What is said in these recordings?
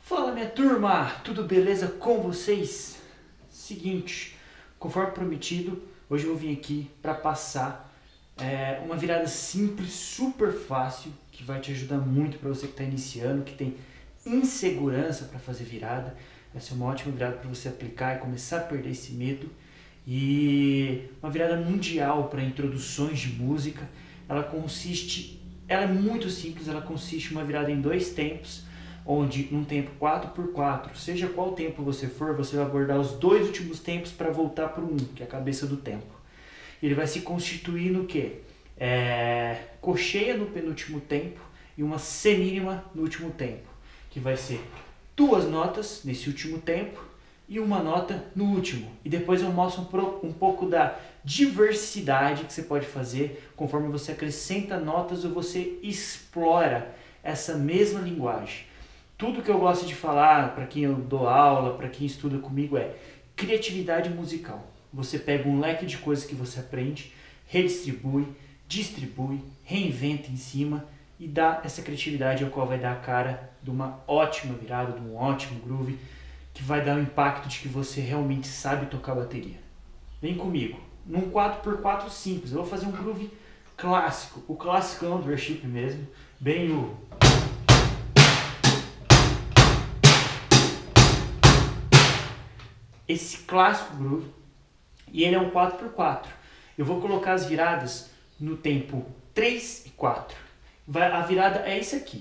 Fala minha turma, tudo beleza com vocês? Seguinte, conforme prometido, hoje eu vim aqui para passar uma virada simples, super fácil, que vai te ajudar muito para você que está iniciando, que tem insegurança para fazer virada. Vai ser uma ótima virada para você aplicar e começar a perder esse medo. E uma virada mundial para introduções de música. Ela é muito simples, ela consiste em uma virada em 2 tempos, onde num tempo 4x4, seja qual tempo você for, você vai abordar os 2 últimos tempos para voltar para o 1, que é a cabeça do tempo. Ele vai se constituir no quê? Cocheia no penúltimo tempo e uma semínima no último tempo, que vai ser 2 notas nesse último tempo e uma nota no último. E depois eu mostro um pouco da diversidade que você pode fazer conforme você acrescenta notas ou você explora essa mesma linguagem. Tudo que eu gosto de falar para quem eu dou aula, para quem estuda comigo é criatividade musical. Você pega um leque de coisas que você aprende, redistribui, distribui, reinventa em cima e dá essa criatividade ao qual vai dar a cara de uma ótima virada, de um ótimo groove, que vai dar o impacto de que você realmente sabe tocar bateria. Vem comigo, num 4x4 simples, eu vou fazer um groove clássico, o classicão do worship mesmo, bem o... Esse clássico groove, e ele é um 4x4. Eu vou colocar as viradas no tempo 3 e 4. A virada é isso aqui.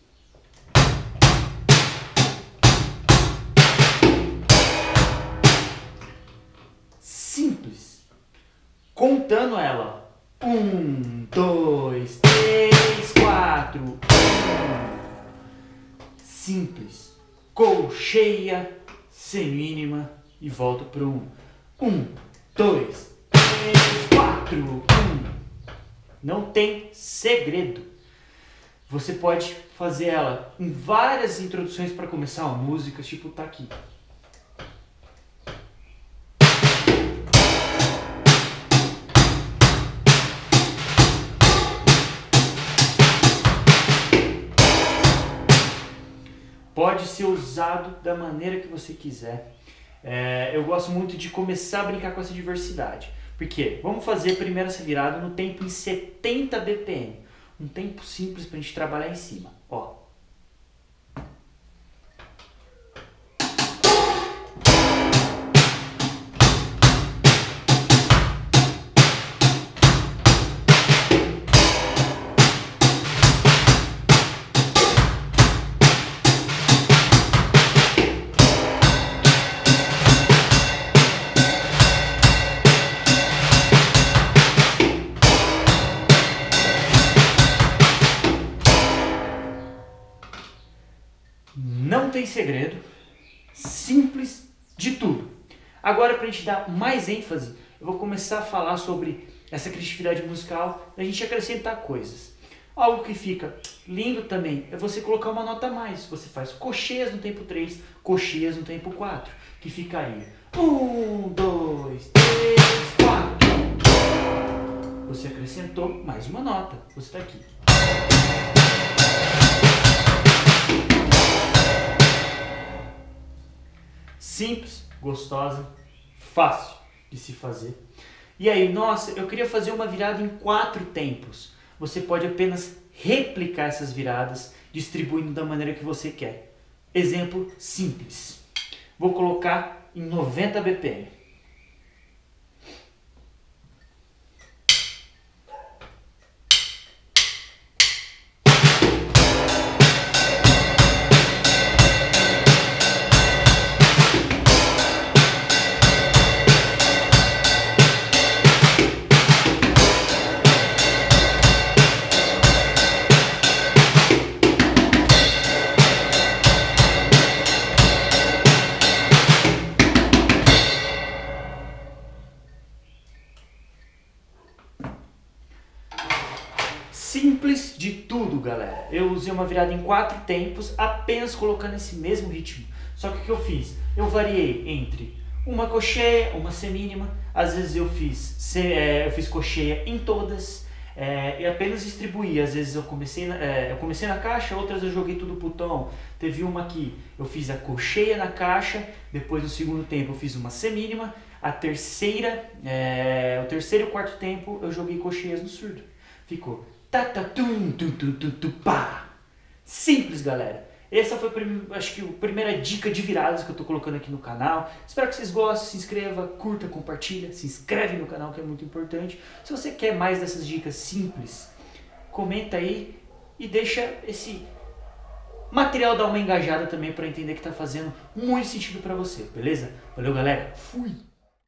Simples. Contando ela. 1, 2, 3, 4. 1. Simples. Colcheia, semínima e volta para o 1. 1, 2, 3, 4. 1. Não tem segredo. Você pode fazer ela em várias introduções para começar uma música, tipo tá aqui. Pode ser usado da maneira que você quiser. Eu gosto muito de começar a brincar com essa diversidade. Porque vamos fazer primeiro essa virada no tempo em 70 BPM. Um tempo simples para a gente trabalhar em cima. Ó. Não tem segredo, simples de tudo. Agora, para a gente dar mais ênfase, eu vou começar a falar sobre essa criatividade musical, a gente acrescentar coisas. Algo que fica lindo também é você colocar uma nota a mais. Você faz cocheias no tempo 3, cocheias no tempo 4, que ficaria 1, 2, 3, 4. Você acrescentou mais uma nota, você está aqui. Simples, gostosa, fácil de se fazer. E aí, nossa, eu queria fazer uma virada em 4 tempos. Você pode apenas replicar essas viradas, distribuindo da maneira que você quer. Exemplo simples. Vou colocar em 90 BPM. Simples de tudo, galera. Eu usei uma virada em 4 tempos, apenas colocando esse mesmo ritmo. Só que o que eu fiz? Eu variei entre uma cocheia, uma semínima. Às vezes eu fiz cocheia em todas. e apenas distribuir. Às vezes eu comecei na caixa, outras eu joguei tudo pro tom. Teve uma que eu fiz a colcheia na caixa, depois no segundo tempo eu fiz uma semínima, o terceiro e o quarto tempo eu joguei colcheias no surdo. Ficou tatatum, tum, tum, tum, tum, pá. Simples, galera. Essa foi, acho que, a primeira dica de viradas que eu tô colocando aqui no canal. Espero que vocês gostem, se inscreva, curta, compartilha, se inscreve no canal que é muito importante. Se você quer mais dessas dicas simples, comenta aí e deixa esse material dar uma engajada também para entender que tá fazendo muito sentido para você, beleza? Valeu, galera. Fui!